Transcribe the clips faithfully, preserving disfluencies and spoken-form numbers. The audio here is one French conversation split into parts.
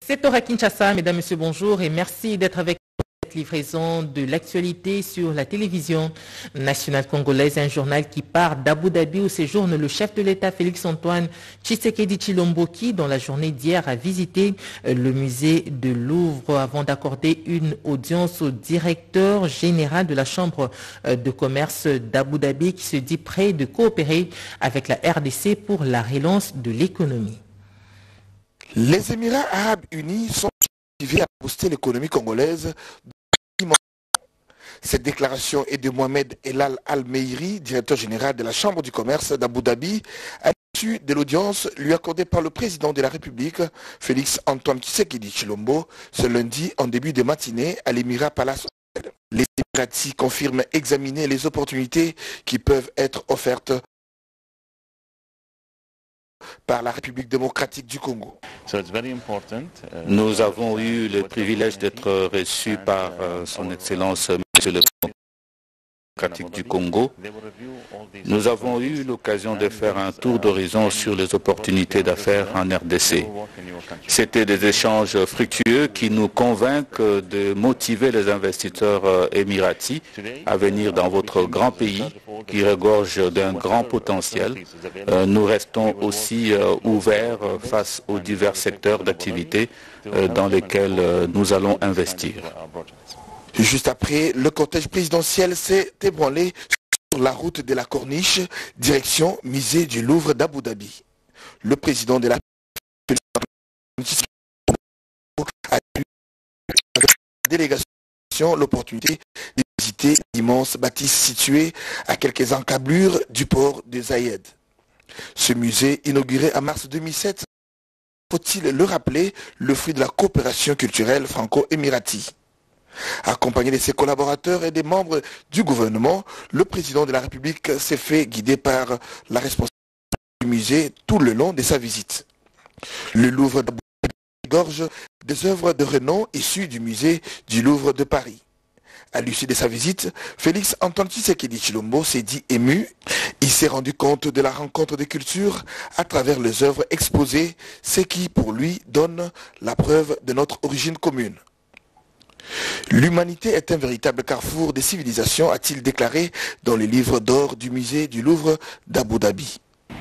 sept heures à Kinshasa, mesdames, messieurs, bonjour et merci d'être avec nous pour cette livraison de l'actualité sur la télévision nationale congolaise, un journal qui part d'Abu Dhabi où séjourne le chef de l'État Félix-Antoine Tshisekedi Tshilombo qui, dans la journée d'hier, a visité le musée de Louvre avant d'accorder une audience au directeur général de la Chambre de commerce d'Abu Dhabi qui se dit prêt de coopérer avec la R D C pour la relance de l'économie. Les Émirats arabes unis sont motivés à booster l'économie congolaise. Cette déclaration est de Mohamed Elal Al-Meiri, directeur général de la Chambre du commerce d'Abu Dhabi, à l'issue de l'audience lui accordée par le président de la République, Félix Antoine Tshisekedi Tshilombo, ce lundi en début de matinée à l'Émirat Palace. Les Émiratis confirment examiner les opportunités qui peuvent être offertes par la République démocratique du Congo. Nous avons eu le privilège d'être reçus par euh, son Excellence Monsieur le Président démocratique du Congo. Nous avons eu l'occasion de faire un tour d'horizon sur les opportunités d'affaires en R D C. C'était des échanges fructueux qui nous convainquent de motiver les investisseurs émiratis à venir dans votre grand pays qui regorge d'un grand potentiel. Nous restons aussi ouverts face aux divers secteurs d'activité dans lesquels nous allons investir. Juste après, le cortège présidentiel s'est ébranlé sur la route de la Corniche, direction musée du Louvre d'Abu Dhabi. Le président de la a eu avec la délégation l'opportunité de visiter l'immense bâtisse située à quelques encablures du port de Zayed. Ce musée, inauguré en mars deux mille sept, faut-il le rappeler, le fruit de la coopération culturelle franco-émiratie. Accompagné de ses collaborateurs et des membres du gouvernement, le président de la République s'est fait guider par la responsabilité du musée tout le long de sa visite. Le Louvre d'Abu Dhabi gorge des œuvres de renom issues du musée du Louvre de Paris. À l'issue de sa visite, Félix Antoine Tshisekedi Tshilombo s'est dit ému. Il s'est rendu compte de la rencontre des cultures à travers les œuvres exposées, ce qui pour lui donne la preuve de notre origine commune. L'humanité est un véritable carrefour des civilisations, a-t-il déclaré dans le livre d'or du musée du Louvre d'Abu Dhabi.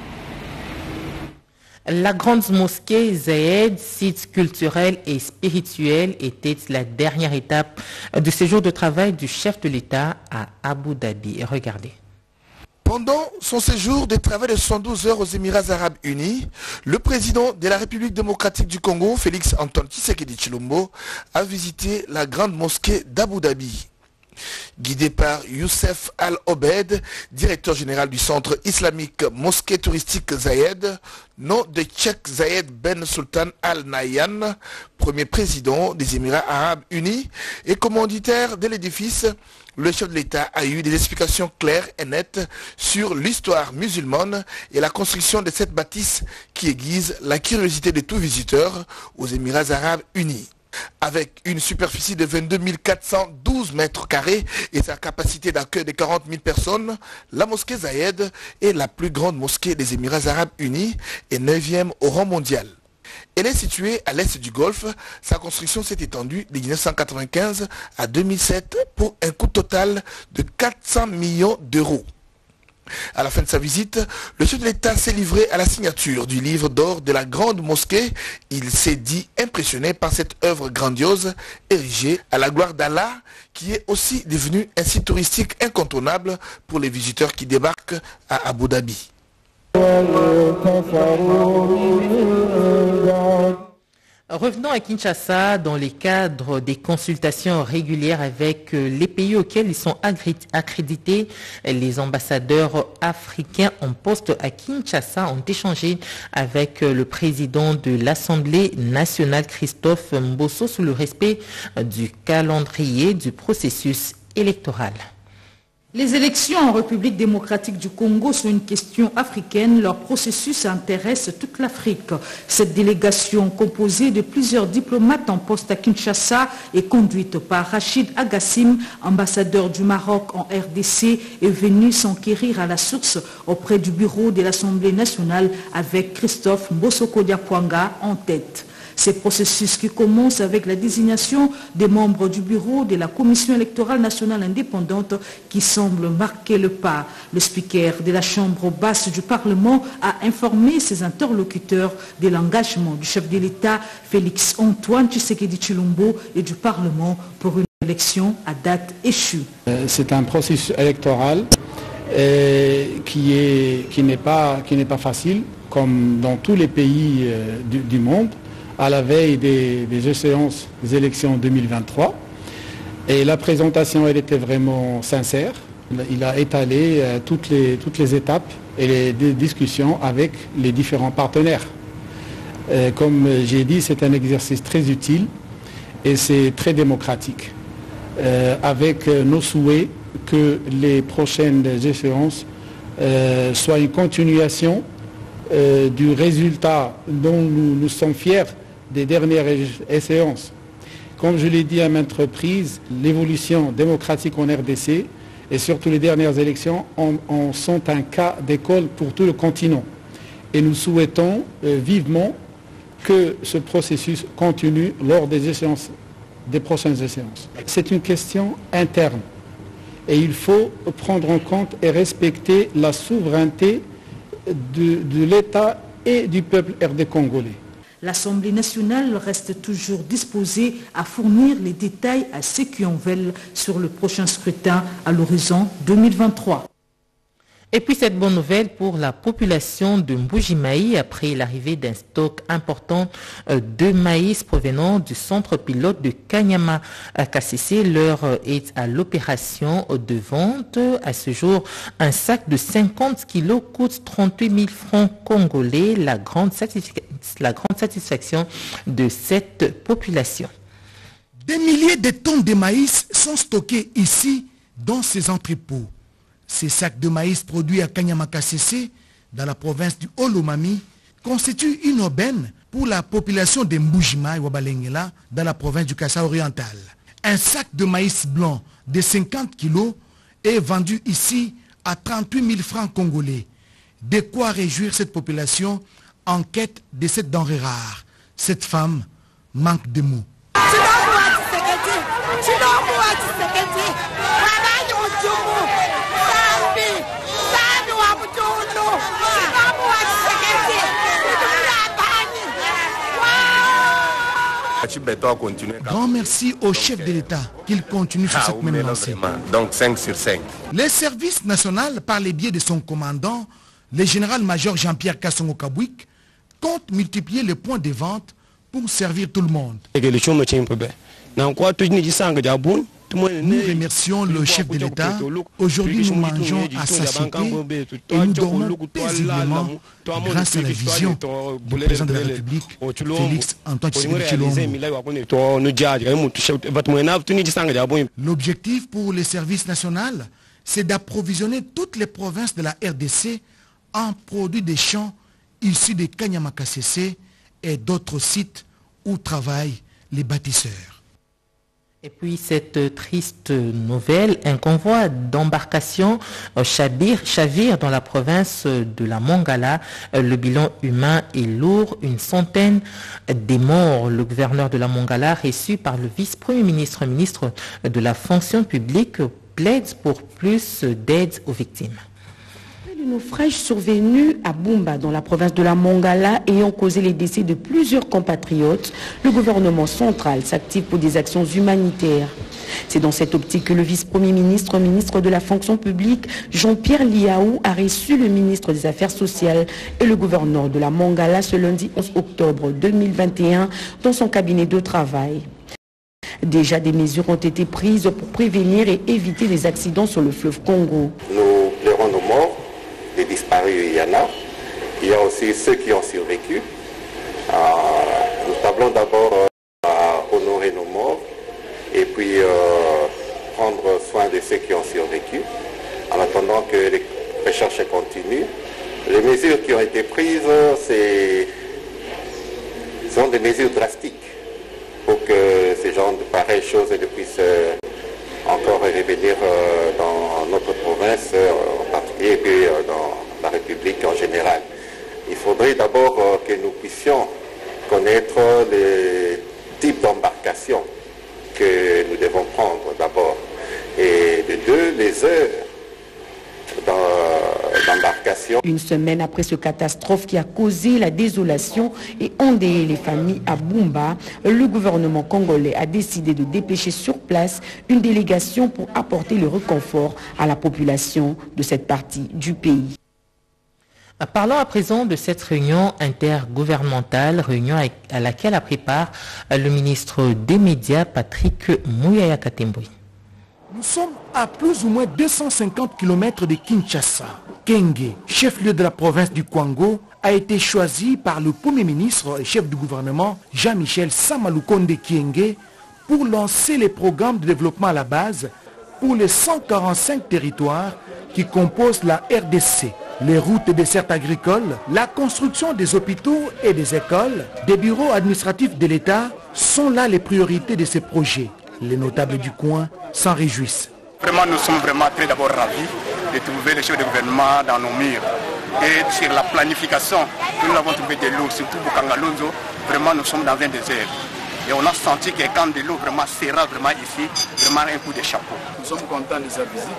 La grande mosquée Zayed, site culturel et spirituel, était la dernière étape du séjour de travail du chef de l'État à Abu Dhabi. Regardez. Pendant son séjour de travail de soixante-douze heures aux Émirats arabes unis, le président de la République démocratique du Congo, Félix Antoine Tshisekedi Tshilombo, a visité la grande mosquée d'Abu Dhabi. Guidé par Youssef Al-Obed, directeur général du centre islamique mosquée touristique Zayed, nom de Cheikh Zayed Ben Sultan Al-Nahyan, premier président des Émirats arabes unis et commanditaire de l'édifice, le chef de l'État a eu des explications claires et nettes sur l'histoire musulmane et la construction de cette bâtisse qui aiguise la curiosité de tout visiteur aux Émirats arabes unis. Avec une superficie de vingt-deux mille quatre cent douze mètres carrés et sa capacité d'accueil de quarante mille personnes, la mosquée Zayed est la plus grande mosquée des Émirats arabes unis et neuvième au rang mondial. Elle est située à l'est du Golfe. Sa construction s'est étendue de mille neuf cent quatre-vingt-quinze à deux mille sept pour un coût total de quatre cents millions d'euros. À la fin de sa visite, le chef de l'État s'est livré à la signature du livre d'or de la grande mosquée. Il s'est dit impressionné par cette œuvre grandiose érigée à la gloire d'Allah qui est aussi devenue un site touristique incontournable pour les visiteurs qui débarquent à Abu Dhabi. Revenons à Kinshasa dans le cadre des consultations régulières avec les pays auxquels ils sont accrédités. Les ambassadeurs africains en poste à Kinshasa ont échangé avec le président de l'Assemblée nationale, Christophe Mbosso, sous le respect du calendrier du processus électoral. Les élections en République démocratique du Congo sont une question africaine. Leur processus intéresse toute l'Afrique. Cette délégation, composée de plusieurs diplomates en poste à Kinshasa, est conduite par Rachid Agassim, ambassadeur du Maroc en R D C, est venue s'enquérir à la source auprès du bureau de l'Assemblée nationale avec Christophe Mbosso Diapwanga en tête. Ces processus qui commencent avec la désignation des membres du bureau de la Commission électorale nationale indépendante qui semble marquer le pas. Le speaker de la Chambre basse du Parlement a informé ses interlocuteurs de l'engagement du chef de l'État Félix Antoine Tshisekedi Tshilombo et du Parlement pour une élection à date échue. C'est un processus électoral euh, qui est, qui n'est pas, qui n'est pas facile, comme dans tous les pays euh, du, du monde, à la veille des, des échéances des élections deux mille vingt-trois. Et la présentation, elle était vraiment sincère. Il a étalé euh, toutes, les, toutes les étapes et les discussions avec les différents partenaires. Euh, comme j'ai dit, c'est un exercice très utile et c'est très démocratique, euh, avec nos souhaits que les prochaines échéances euh, soient une continuation euh, du résultat dont nous, nous sommes fiers des dernières échéances. Comme je l'ai dit à maintes reprises, l'évolution démocratique en R D C et surtout les dernières élections en, en sont un cas d'école pour tout le continent. Et nous souhaitons euh, vivement que ce processus continue lors des échéances, des prochaines échéances. C'est une question interne et il faut prendre en compte et respecter la souveraineté de, de l'État et du peuple R D congolais. L'Assemblée nationale reste toujours disposée à fournir les détails à ceux qui en veulent sur le prochain scrutin à l'horizon deux mille vingt-trois. Et puis cette bonne nouvelle pour la population de Mbuji-Mayi après l'arrivée d'un stock important de maïs provenant du centre pilote de Kanyama à K C C. L'heure est à l'opération de vente. À ce jour, un sac de cinquante kilos coûte trente-huit mille francs congolais. La grande, la grande satisfaction de cette population. Des milliers de tonnes de maïs sont stockés ici dans ces entrepôts. Ces sacs de maïs produits à Kanyama K C C, dans la province du Olomami, constituent une aubaine pour la population de Mbuji-Mayi Wabalengela, dans la province du Kassa oriental. Un sac de maïs blanc de cinquante kilos est vendu ici à trente-huit mille francs congolais. De quoi réjouir cette population en quête de cette denrée rare. Cette femme manque de mots. Grand merci au chef de l'État qu'il continue sur cette même lancée. Donc cinq sur cinq. Le service national, par le biais de son commandant, le général-major Jean-Pierre Kassongo-Kabouik, compte multiplier les points de vente pour servir tout le monde. Nous remercions le chef de l'État. Aujourd'hui, nous mangeons à satiété et nous dormons paisiblement grâce à la vision du président de la République, Félix Antoine Tshisekedi Tshilombo. L'objectif pour le service national, c'est d'approvisionner toutes les provinces de la R D C en produits des champs issus de Kanyama K C C et d'autres sites où travaillent les bâtisseurs. Et puis cette triste nouvelle, un convoi d'embarcation chavire, chavire dans la province de la Mongala. Le bilan humain est lourd, une centaine des morts. Le gouverneur de la Mongala, reçu par le vice-premier ministre, ministre de la fonction publique, plaide pour plus d'aide aux victimes. Le naufrage survenu à Bumba, dans la province de la Mongala, ayant causé les décès de plusieurs compatriotes, le gouvernement central s'active pour des actions humanitaires. C'est dans cette optique que le vice-premier ministre, ministre de la fonction publique, Jean-Pierre Liaou, a reçu le ministre des Affaires sociales et le gouverneur de la Mongala ce lundi onze octobre deux mille vingt et un dans son cabinet de travail. Déjà, des mesures ont été prises pour prévenir et éviter les accidents sur le fleuve Congo. Nous pleurons nos morts. Des disparus, il y en a. Il y a aussi ceux qui ont survécu. Euh, nous tablons d'abord euh, à honorer nos morts et puis euh, prendre soin de ceux qui ont survécu en attendant que les recherches continuent. Les mesures qui ont été prises, c'est sont des mesures drastiques pour que ces gens de pareilles choses ne puissent euh, encore revenir euh, dans notre province euh, en particulier et puis euh, dans la République en général. Il faudrait d'abord euh, que nous puissions connaître les types d'embarcation que nous devons prendre d'abord, et de deux, les heures d'embarcation. Une semaine après ce catastrophe qui a causé la désolation et endeuillé les familles à Bumba, le gouvernement congolais a décidé de dépêcher sur place une délégation pour apporter le réconfort à la population de cette partie du pays. Parlons à présent de cette réunion intergouvernementale, réunion à laquelle a préparé le ministre des Médias, Patrick Muyaya Katembwe. Nous sommes à plus ou moins deux cent cinquante kilomètres de Kinshasa. Kenge, chef-lieu de la province du Kwango, a été choisi par le Premier ministre et chef du gouvernement, Jean-Michel Samalukonde Kyenge, pour lancer les programmes de développement à la base pour les cent quarante-cinq territoires qui composent la R D C. Les routes et dessertes agricoles, la construction des hôpitaux et des écoles, des bureaux administratifs de l'État sont là les priorités de ces projets. Les notables du coin s'en réjouissent. Vraiment, nous sommes vraiment très d'abord ravis de trouver les chefs de gouvernement dans nos murs. Et sur la planification, nous avons trouvé de l'eau, surtout pour Kangalonzo. Vraiment, nous sommes dans un désert. Et on a senti que quand de l'eau vraiment sera vraiment ici, vraiment un coup de chapeau. Nous sommes contents de sa visite.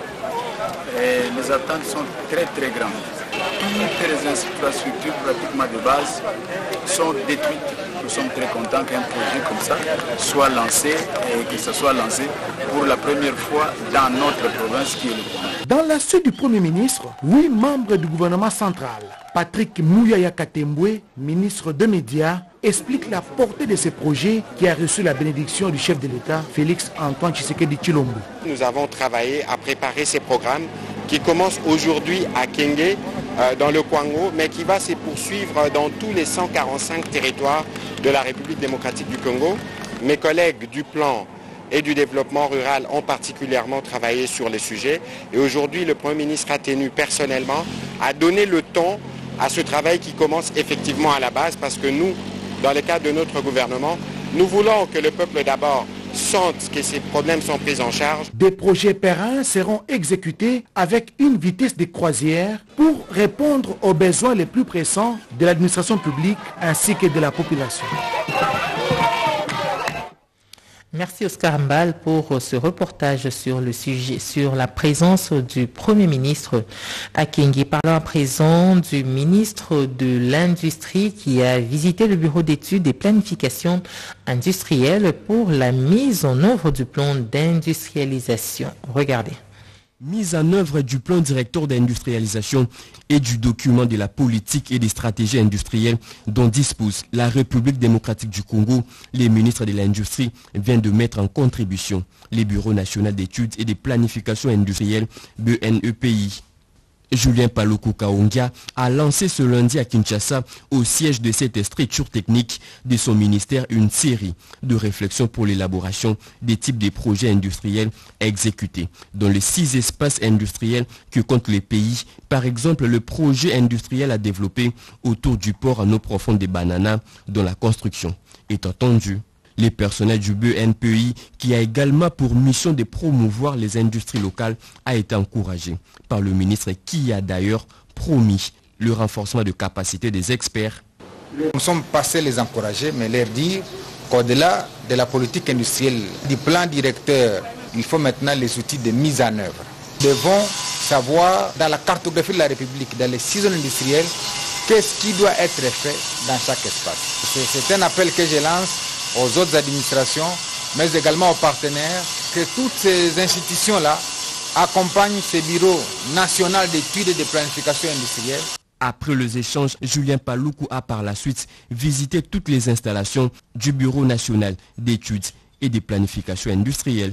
Et les attentes sont très très grandes. Toutes les infrastructures pratiquement de base sont détruites. Nous sommes très contents qu'un projet comme ça soit lancé et que ce soit lancé pour la première fois dans notre province qui est le Congo. Dans la suite du Premier ministre, huit membres du gouvernement central, Patrick Muyaya Katembwe, ministre des Médias, explique la portée de ces projets qui a reçu la bénédiction du chef de l'État, Félix Antoine Tshisekedi Tshilombo. Nous avons travaillé à préparer ces programmes qui commencent aujourd'hui à Kenge, euh, dans le Kwango, mais qui va se poursuivre dans tous les cent quarante-cinq territoires de la République démocratique du Congo. Mes collègues du plan et du développement rural ont particulièrement travaillé sur les sujets. Et aujourd'hui, le Premier ministre a tenu personnellement à donner le ton à ce travail qui commence effectivement à la base, parce que nous, dans le cadre de notre gouvernement, nous voulons que le peuple d'abord sente que ces problèmes sont pris en charge. Des projets pérennes seront exécutés avec une vitesse de croisière pour répondre aux besoins les plus pressants de l'administration publique ainsi que de la population. Merci Oscar Mbal pour ce reportage sur le sujet, sur la présence du Premier ministre à Kenge. Parlons à présent du ministre de l'Industrie qui a visité le bureau d'études et planification industrielle pour la mise en œuvre du plan d'industrialisation. Regardez. Mise en œuvre du plan directeur d'industrialisation et du document de la politique et des stratégies industrielles dont dispose la République démocratique du Congo, les ministres de l'Industrie viennent de mettre en contribution les bureaux nationaux d'études et de planification industrielle B N E P I. Julien Paluku Kaongia a lancé ce lundi à Kinshasa, au siège de cette structure technique de son ministère, une série de réflexions pour l'élaboration des types de projets industriels exécutés dans les six espaces industriels que comptent les pays. Par exemple, le projet industriel à développer autour du port en eau profonde des Bananas, dont la construction est attendue. Les personnels du B N P I, qui a également pour mission de promouvoir les industries locales, a été encouragé par le ministre qui a d'ailleurs promis le renforcement de capacités des experts. Nous sommes passés les encourager, mais leur dire qu'au-delà de la politique industrielle, du plan directeur, il faut maintenant les outils de mise en œuvre. Nous devons savoir, dans la cartographie de la République, dans les six zones industrielles, qu'est-ce qui doit être fait dans chaque espace. C'est un appel que je lance aux autres administrations, mais également aux partenaires, que toutes ces institutions-là accompagnent ces bureaux nationaux d'études et de planification industrielle. Après les échanges, Julien Paluku a par la suite visité toutes les installations du Bureau national d'études et de planification industrielle.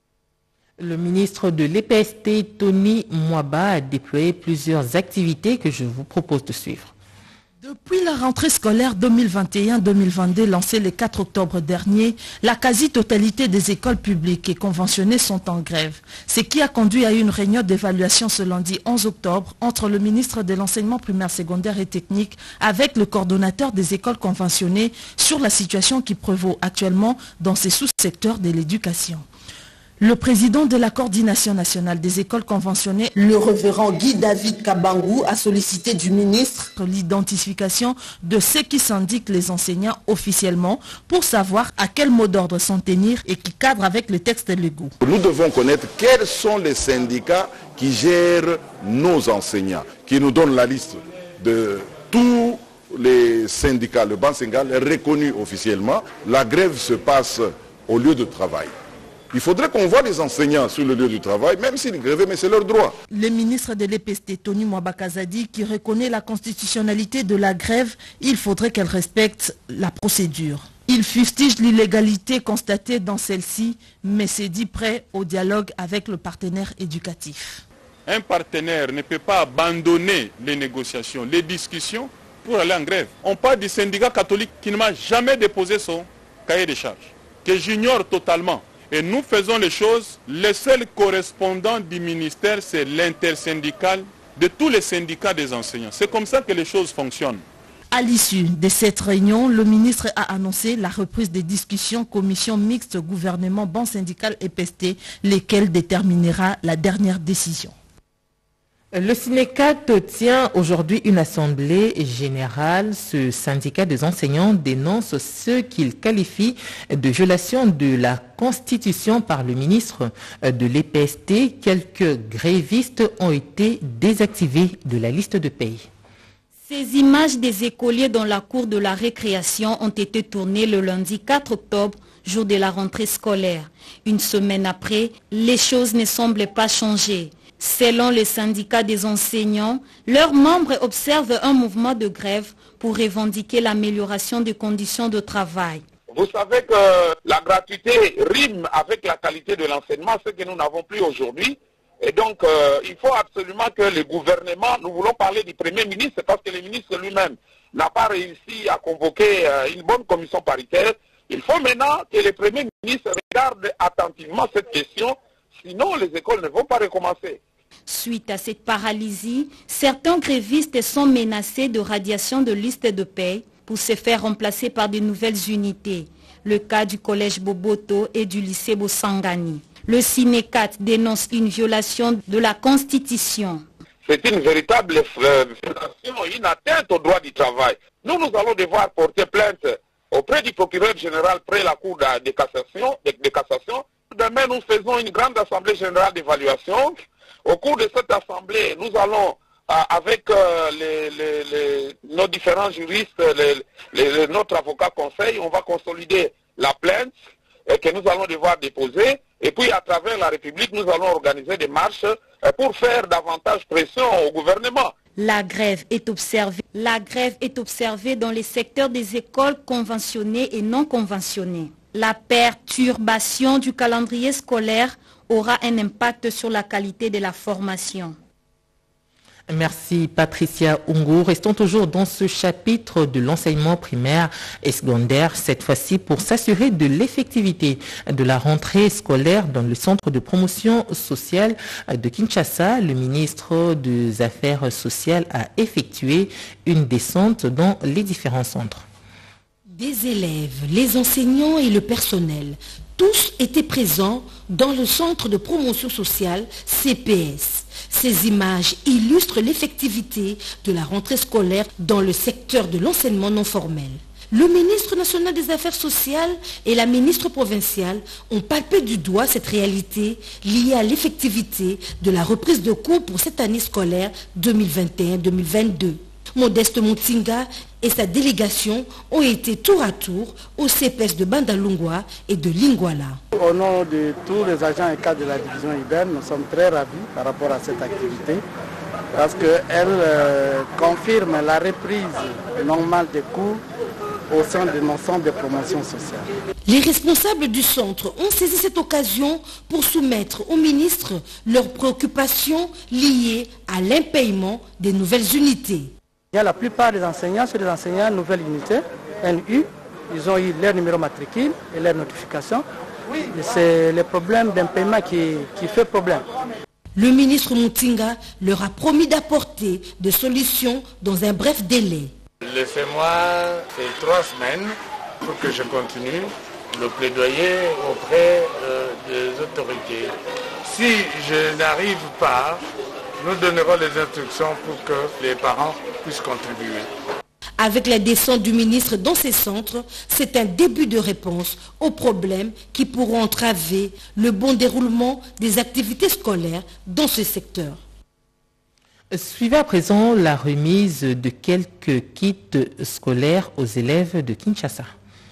Le ministre de l'E P S T, Tony Mwaba, a déployé plusieurs activités que je vous propose de suivre. Depuis la rentrée scolaire deux mille vingt et un deux mille vingt-deux lancée le quatre octobre dernier, la quasi-totalité des écoles publiques et conventionnées sont en grève, ce qui a conduit à une réunion d'évaluation ce lundi onze octobre entre le ministre de l'enseignement primaire, secondaire et technique avec le coordonnateur des écoles conventionnées sur la situation qui prévaut actuellement dans ces sous-secteurs de l'éducation. Le président de la coordination nationale des écoles conventionnées, le révérend Guy David Kabangou, a sollicité du ministre l'identification de ceux qui syndiquent les enseignants officiellement pour savoir à quel mot d'ordre s'en tenir et qui cadre avec les textes légaux. Nous devons connaître quels sont les syndicats qui gèrent nos enseignants, qui nous donnent la liste de tous les syndicats, le ban syndical est reconnu officiellement. La grève se passe au lieu de travail. Il faudrait qu'on voit les enseignants sur le lieu du travail, même s'ils grèvent, mais c'est leur droit. Le ministre de l'E P S T, Tony Mwabakazadi, qui reconnaît la constitutionnalité de la grève, il faudrait qu'elle respecte la procédure. Il fustige l'illégalité constatée dans celle-ci, mais s'est dit prêt au dialogue avec le partenaire éducatif. Un partenaire ne peut pas abandonner les négociations, les discussions pour aller en grève. On parle du syndicat catholique qui ne m'a jamais déposé son cahier de charges, que j'ignore totalement. Et nous faisons les choses, le seul correspondant du ministère, c'est l'intersyndical de tous les syndicats des enseignants. C'est comme ça que les choses fonctionnent. À l'issue de cette réunion, le ministre a annoncé la reprise des discussions commission mixte gouvernement ban syndical et P S T, lesquelles déterminera la dernière décision. Le Synécat tient aujourd'hui une assemblée générale. Ce syndicat des enseignants dénonce ce qu'il qualifie de violation de la Constitution par le ministre de l'E P S T. Quelques grévistes ont été désactivés de la liste de paye. Ces images des écoliers dans la cour de la récréation ont été tournées le lundi quatre octobre, jour de la rentrée scolaire. Une semaine après, les choses ne semblent pas changer. Selon les syndicats des enseignants, leurs membres observent un mouvement de grève pour revendiquer l'amélioration des conditions de travail. Vous savez que la gratuité rime avec la qualité de l'enseignement, ce que nous n'avons plus aujourd'hui. Et donc, euh, il faut absolument que le gouvernement, nous voulons parler du Premier ministre, parce que le ministre lui-même n'a pas réussi à convoquer euh, une bonne commission paritaire. Il faut maintenant que le Premier ministre regarde attentivement cette question, sinon les écoles ne vont pas recommencer. Suite à cette paralysie, certains grévistes sont menacés de radiation de liste de paye pour se faire remplacer par de nouvelles unités. Le cas du collège Boboto et du lycée Bossangani. Le Synécat dénonce une violation de la Constitution. C'est une véritable violation, une atteinte au droit du travail. Nous, nous allons devoir porter plainte auprès du procureur général près la Cour de, de, cassation, de, de cassation. Demain, nous faisons une grande assemblée générale d'évaluation. Au cours de cette assemblée, nous allons, euh, avec euh, les, les, les, nos différents juristes, les, les, notre avocat conseil, on va consolider la plainte euh, que nous allons devoir déposer. Et puis, à travers la République, nous allons organiser des marches euh, pour faire davantage pression au gouvernement. La grève est observée. La grève est observée dans les secteurs des écoles conventionnées et non conventionnées. La perturbation du calendrier scolaire aura un impact sur la qualité de la formation. Merci Patricia Ungu. Restons toujours dans ce chapitre de l'enseignement primaire et secondaire, cette fois-ci pour s'assurer de l'effectivité de la rentrée scolaire dans le centre de promotion sociale de Kinshasa. Le ministre des Affaires sociales a effectué une descente dans les différents centres. Des élèves, les enseignants et le personnel, tous étaient présents dans le centre de promotion sociale C P S. Ces images illustrent l'effectivité de la rentrée scolaire dans le secteur de l'enseignement non formel. Le ministre national des Affaires sociales et la ministre provinciale ont palpé du doigt cette réalité liée à l'effectivité de la reprise de cours pour cette année scolaire deux mille vingt et un deux mille vingt-deux. Modeste Mutinga et sa délégation ont été tour à tour au C P S de Bandalungwa et de Lingwala. Au nom de tous les agents et cadres de la division Iberne, nous sommes très ravis par rapport à cette activité parce qu'elle euh, confirme la reprise normale des cours au sein de nos centres de promotion sociale. Les responsables du centre ont saisi cette occasion pour soumettre au ministre leurs préoccupations liées à l'impayement des nouvelles unités. Il y a la plupart des enseignants, sur des enseignants nouvelle unité, N U, ils ont eu leur numéro matricule et leur notification. C'est le problème d'impaiement qui, qui fait problème. Le ministre Mutinga leur a promis d'apporter des solutions dans un bref délai. Laissez-moi ces trois semaines pour que je continue le plaidoyer auprès euh, des autorités. Si je n'arrive pas, nous donnerons les instructions pour que les parents puissent contribuer. Avec la descente du ministre dans ces centres, c'est un début de réponse aux problèmes qui pourront entraver le bon déroulement des activités scolaires dans ce secteur. Suivez à présent la remise de quelques kits scolaires aux élèves de Kinshasa.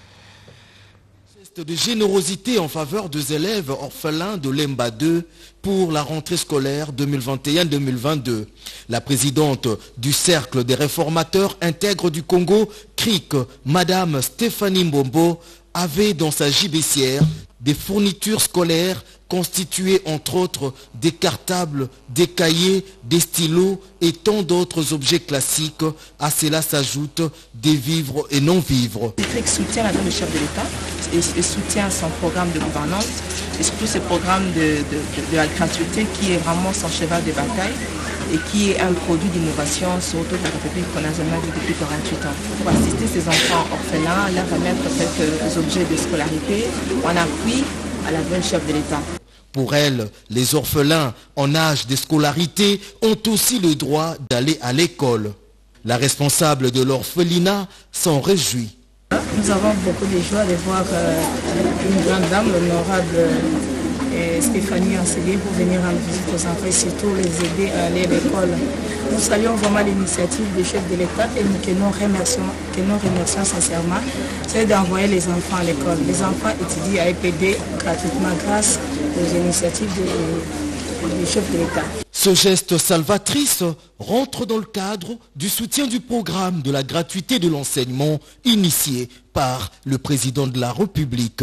De générosité en faveur des élèves orphelins de l'Emba deux pour la rentrée scolaire deux mille vingt et un deux mille vingt-deux. La présidente du Cercle des réformateurs intègres du Congo, C R I C, Madame Stéphanie Mbombo, avait dans sa gibecière des fournitures scolaires constituées entre autres des cartables, des cahiers, des stylos et tant d'autres objets classiques. À cela s'ajoutent des vivres et non-vivres. Le C R I C soutient la le chef de l'État et, et soutient son programme de gouvernance et surtout ce programme de, de, de, de la gratuité qui est vraiment son cheval de bataille et qui est un produit d'innovation surtout de la République qu'on a jamais vu depuis quarante-huit ans. Pour assister ces enfants orphelins, leur remettre quelques objets de scolarité en appui à la bonne chef de l'État. Pour elle, les orphelins en âge de scolarité ont aussi le droit d'aller à l'école. La responsable de l'orphelinat s'en réjouit. Nous avons beaucoup de joie de voir euh, une grande dame, l'honorable euh, Stéphanie Anselier, pour venir rendre visite aux enfants et surtout les aider à aller à l'école. Nous saluons vraiment l'initiative du chef de l'État et nous, que, nous remercions, que nous remercions sincèrement, c'est d'envoyer les enfants à l'école. Les enfants étudient à E P D gratuitement grâce aux initiatives du chef de l'État. Ce geste salvatrice rentre dans le cadre du soutien du programme de la gratuité de l'enseignement initié par le président de la République.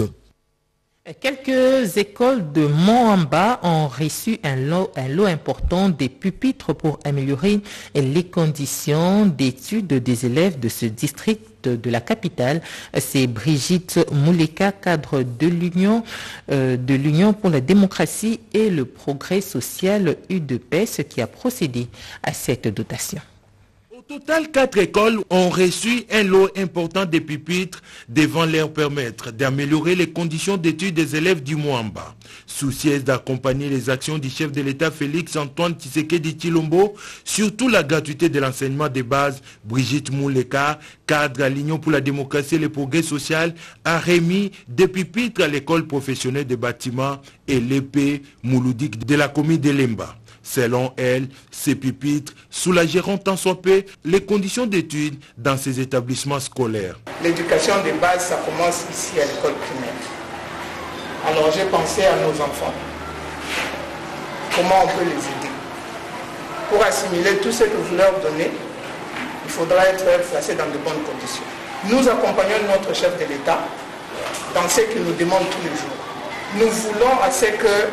Quelques écoles de Moamba ont reçu un lot, un lot important des pupitres pour améliorer les conditions d'études des élèves de ce district de la capitale. C'est Brigitte Mouleka, cadre de l'Union euh, de l'Union pour la démocratie et le progrès social U D P E S qui a procédé à cette dotation. Au total, quatre écoles ont reçu un lot important de pupitres devant leur permettre d'améliorer les conditions d'études des élèves du Moamba. Soucieuse d'accompagner les actions du chef de l'État Félix Antoine Tshisekedi Tshilombo, surtout la gratuité de l'enseignement de base, Brigitte Mouleka, cadre à l'Union pour la démocratie et le progrès social, a remis des pupitres à l'école professionnelle des bâtiments et l'épée Mouloudik de la commune de Lemba. Selon elle, ces pupitres soulageront tant soit peu les conditions d'études dans ces établissements scolaires. L'éducation de base, ça commence ici à l'école primaire. Alors j'ai pensé à nos enfants. Comment on peut les aider? Pour assimiler tout ce que vous leur donnez, il faudra être placé dans de bonnes conditions. Nous accompagnons notre chef de l'État dans ce qu'il nous demande tous les jours. Nous voulons à ce que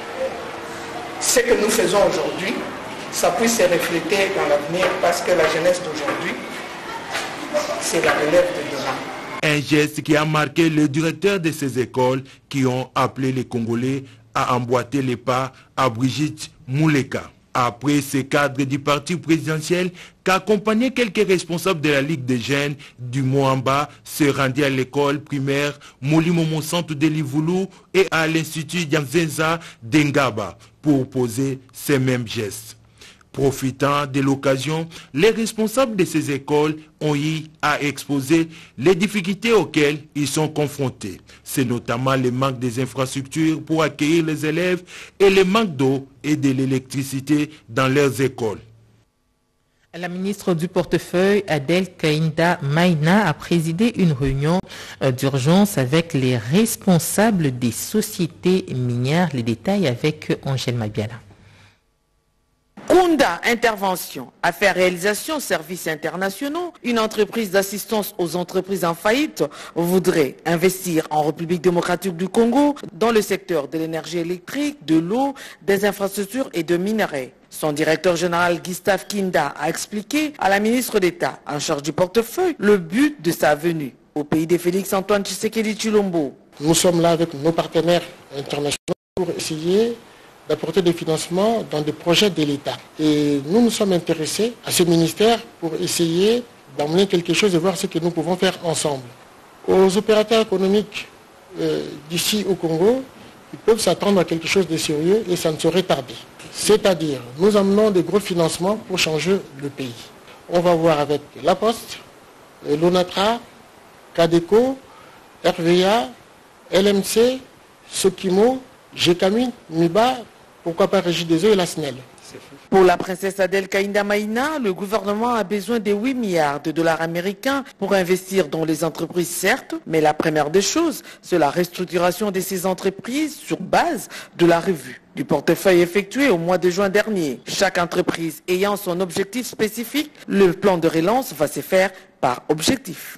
ce que nous faisons aujourd'hui, ça puisse se refléter dans l'avenir parce que la jeunesse d'aujourd'hui, c'est la relève de demain. Un geste qui a marqué le directeur de ces écoles qui ont appelé les Congolais à emboîter les pas à Brigitte Mouleka. Après ces cadres du parti présidentiel qu'accompagnaient quelques responsables de la Ligue des jeunes du Moamba se rendaient à l'école primaire Molimomo Centre de Livoulou et à l'Institut Yamzenza d'Engaba pour poser ces mêmes gestes. Profitant de l'occasion, les responsables de ces écoles ont eu à exposer les difficultés auxquelles ils sont confrontés. C'est notamment le manque des infrastructures pour accueillir les élèves et le manque d'eau et de l'électricité dans leurs écoles. La ministre du portefeuille, Adèle Kainda Maïna, a présidé une réunion d'urgence avec les responsables des sociétés minières. Les détails avec Angèle Mabiala. Kunda Intervention, Affaires Réalisation, Services Internationaux, une entreprise d'assistance aux entreprises en faillite, voudrait investir en République démocratique du Congo dans le secteur de l'énergie électrique, de l'eau, des infrastructures et de minerais. Son directeur général Gustave Kinda a expliqué à la ministre d'État en charge du portefeuille le but de sa venue au pays de Félix Antoine Tshisekedi Tshilombo. Nous sommes là avec nos partenaires internationaux pour essayer d'apporter des financements dans des projets de l'État. Et nous nous sommes intéressés à ce ministère pour essayer d'emmener quelque chose et voir ce que nous pouvons faire ensemble. Aux opérateurs économiques euh, d'ici au Congo, ils peuvent s'attendre à quelque chose de sérieux et ça ne saurait tarder. C'est-à-dire, nous amenons des gros financements pour changer le pays. On va voir avec La Poste, l'ONATRA, Cadeco, R V A, L M C, Sokimo, G C A M I, MIBA, pourquoi pas Régie des Eaux et la S N E L. Pour la princesse Adèle Kaïnda Maïna, le gouvernement a besoin de huit milliards de dollars américains pour investir dans les entreprises, certes, mais la première des choses, c'est la restructuration de ces entreprises sur base de la revue du portefeuille effectué au mois de juin dernier. Chaque entreprise ayant son objectif spécifique, le plan de relance va se faire par objectif.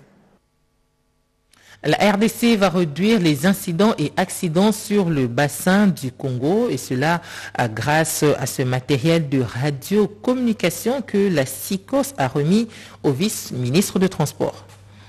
La R D C va réduire les incidents et accidents sur le bassin du Congo et cela grâce à ce matériel de radiocommunication que la S I C O S a remis au vice-ministre de Transport.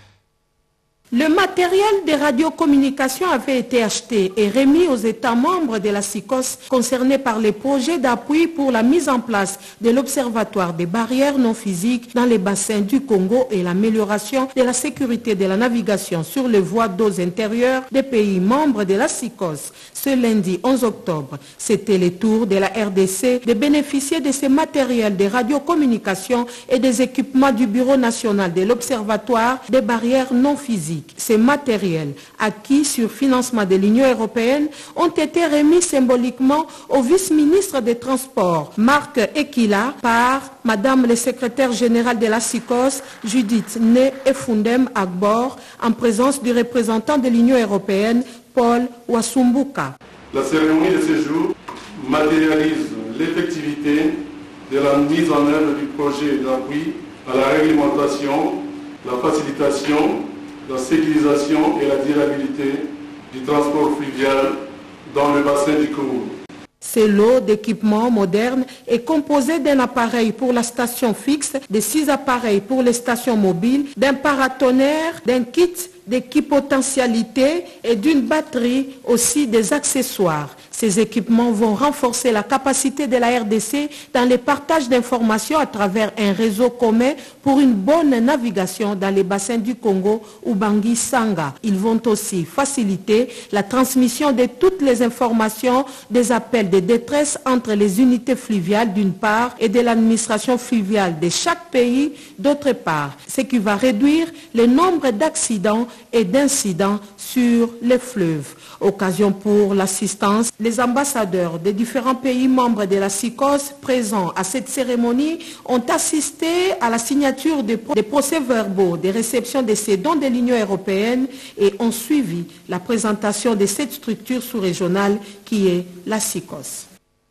Le matériel de radiocommunication avait été acheté et remis aux États membres de la S I C O S concernés par les projets d'appui pour la mise en place de l'Observatoire des barrières non physiques dans les bassins du Congo et l'amélioration de la sécurité de la navigation sur les voies d'eau intérieures des pays membres de la S I C O S. Ce lundi onze octobre, c'était le tour de la R D C de bénéficier de ces matériels de radiocommunication et des équipements du Bureau national de l'Observatoire des barrières non physiques. Ces matériels, acquis sur financement de l'Union européenne, ont été remis symboliquement au vice-ministre des Transports, Marc Ekila, par Madame le secrétaire général de la S I C O S, Judith Né Efundem Agbor, en présence du représentant de l'Union européenne, Paul Wasumbuka. La cérémonie de ce jour matérialise l'effectivité de la mise en œuvre du projet d'appui à la réglementation, la facilitation, la sécurisation et la durabilité du transport fluvial dans le bassin du Congo. Ce lot d'équipements modernes est composé d'un appareil pour la station fixe, de six appareils pour les stations mobiles, d'un paratonnerre, d'un kit d'équipotentialité et d'une batterie, aussi des accessoires. Ces équipements vont renforcer la capacité de la R D C dans le partage d'informations à travers un réseau commun pour une bonne navigation dans les bassins du Congo ou Bangui-Sanga. Ils vont aussi faciliter la transmission de toutes les informations des appels de détresse entre les unités fluviales d'une part et de l'administration fluviale de chaque pays d'autre part, ce qui va réduire le nombre d'accidents et d'incidents sur les fleuves. Occasion pour l'assistance. Les ambassadeurs des différents pays membres de la S I C O S présents à cette cérémonie ont assisté à la signature des, pro des procès-verbaux de réception de ces dons de l'Union européenne et ont suivi la présentation de cette structure sous-régionale qui est la S I C O S.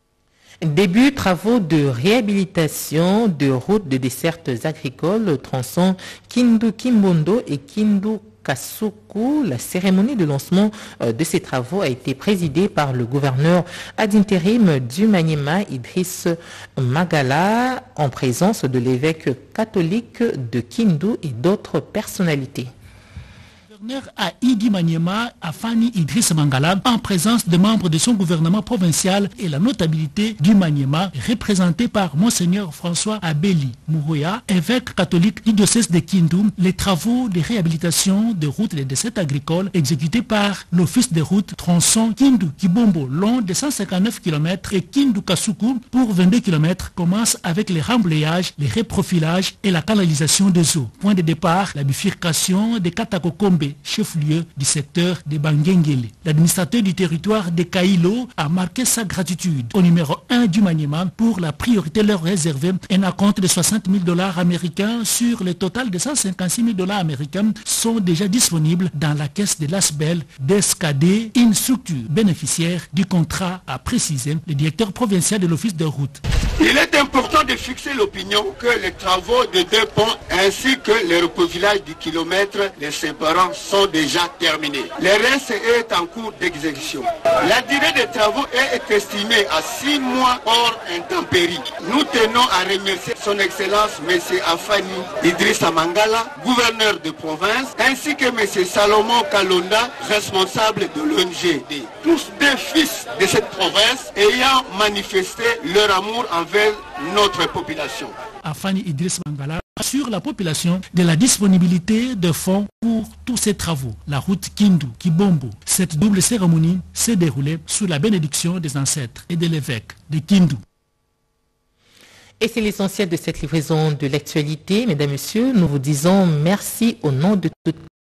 Début travaux de réhabilitation de routes de dessertes agricoles tronçons Kindu-Kimbondo et Kindu Kasuku. La cérémonie de lancement de ces travaux a été présidée par le gouverneur ad intérim du Maniema, Idriss Mangala, en présence de l'évêque catholique de Kindu et d'autres personnalités. À Idi Maniema, à Fanny Idriss Mangala, en présence des membres de son gouvernement provincial et la notabilité du Maniema, représentée par Monseigneur François Abeli Mourouya, évêque catholique du diocèse de Kindu, les travaux de réhabilitation de routes et de dessertes agricoles exécutés par l'Office des routes tronçon Kindu-Kibombo, long de cent cinquante-neuf kilomètres, et Kindu-Kasuku pour vingt-deux kilomètres, commencent avec les remblayages, les reprofilages et la canalisation des eaux. Point de départ, la bifurcation des Katakokombe, chef-lieu du secteur de Bangengele. L'administrateur du territoire de Kailo a marqué sa gratitude au numéro un du Maniema pour la priorité leur réservée, un acompte de soixante mille dollars américains sur le total de cent cinquante-six mille dollars américains sont déjà disponibles dans la caisse de l'A S B E L d'E S C A D, une structure bénéficiaire du contrat, a précisé le directeur provincial de l'Office de route. Il est important de fixer l'opinion que les travaux de deux ponts ainsi que le reprofilage du kilomètre les séparant sont déjà terminés. Le reste est en cours d'exécution. La durée des travaux est estimée à six mois hors intempéries. Nous tenons à remercier son Excellence M. Afani Idrissa Mangala, gouverneur de province, ainsi que M. Salomon Kalonda, responsable de l'O N G D. Tous deux fils de cette province ayant manifesté leur amour envers notre population. Afani Idriss Mangala assure la population de la disponibilité de fonds pour tous ces travaux. La route Kindu-Kibombo. Cette double cérémonie s'est déroulée sous la bénédiction des ancêtres et de l'évêque de Kindu. Et c'est l'essentiel de cette livraison de l'actualité. Mesdames, Messieurs, nous vous disons merci au nom de toute